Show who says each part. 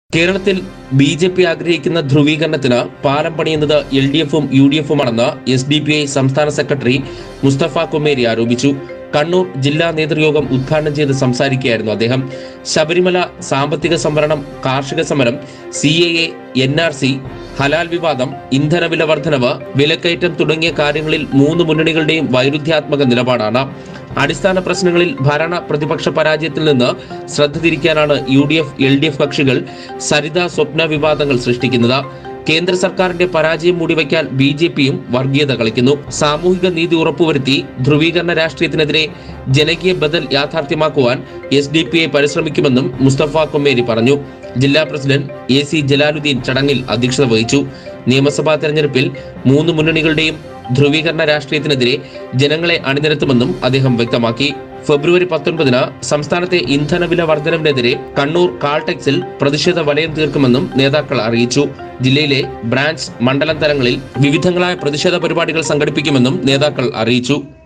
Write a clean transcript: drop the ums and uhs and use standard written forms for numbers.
Speaker 1: കേരളത്തിൽ ബി.ജെ.പി. ആഗ്രഹിക്കുന്ന ധ്രുവീകരണത്തിന് പാലം പണിയുന്നത് LDF-ഉം UDF-ഉമാണെന്ന് SDPI സംസ്ഥാന സെക്രട്ടറി മുസ്തഫ കൊമ്മേരി ആരോപിച്ചു. കണ്ണൂർ ജില്ലാ നേതൃയോഗം ഉദ്ഘാടനം ചെയ്ത് സംസാരിക്കുകയായിരുന്നു അദ്ദേഹം. ശബരിമല, സാമ്പത്തിക സംവരണം, കാർഷിക സമരം, CAA, NRC, ഹലാൽ വിവാദം, ഇന്ധനവില വർധനവ്, വിലക്കയറ്റം തുടങ്ങിയ കാര്യങ്ങളിൽ മൂന്ന് മുന്നണികളുടെയും വൈരുദ്ധ്യാത്മക നിലപാടാണ്. അടിസ്ഥാന പ്രശ്നങ്ങളിൽ ഭരണ പ്രതിപക്ഷ പരാജയത്തിൽ നിന്ന് ശ്രദ്ധ തിരിക്കാനാണ് UDF, LDF കക്ഷികൾ സരിത സ്വപ്ന വിവാദങ്ങൾ സൃഷ്ടിക്കുന്നത്. കേന്ദ്ര സർക്കാരിന്റെ പരാജയം മൂടിവയ്ക്കാൻ BJP-യും വർഗീയത കളിക്കുന്നു. സാമൂഹിക നീതി ഉറപ്പുവരുത്തി ധ്രുവീകരണ രാഷ്ട്രീയത്തിനെതിരെ ജനകീയ ബദൽ യാഥാർത്ഥ്യമാക്കുവാൻ SDPI പരിശ്രമിക്കുമെന്നും മുസ്തഫ കൊമ്മേരി പറഞ്ഞു. ജില്ലാ പ്രസിഡന്റ് AC ജലാലുദ്ദീൻ ചടങ്ങിൽ അധ്യക്ഷത വഹിച്ചു. നിയമസഭാ തെരഞ്ഞെടുപ്പിൽ മൂന്ന് മുന്നണികളുടെയും ധ്രുവീകരണ രാഷ്ട്രീയത്തിനെതിരെ ജനങ്ങളെ അണിനിരത്തുമെന്നും അദ്ദേഹം വ്യക്തമാക്കി. ഫെബ്രുവരി 19-ന് സംസ്ഥാനത്തെ ഇന്ധനവില വർധനവിനെതിരെ കണ്ണൂർ കാൾടെക്സിൽ പ്രതിഷേധ വലയം തീർക്കുമെന്നും നേതാക്കൾ അറിയിച്ചു. ജില്ലയിലെ ബ്രാഞ്ച്, മണ്ഡലം തലങ്ങളിൽ വിവിധങ്ങളായ പ്രതിഷേധ പരിപാടികൾ സംഘടിപ്പിക്കുമെന്നും നേതാക്കൾ അറിയിച്ചു.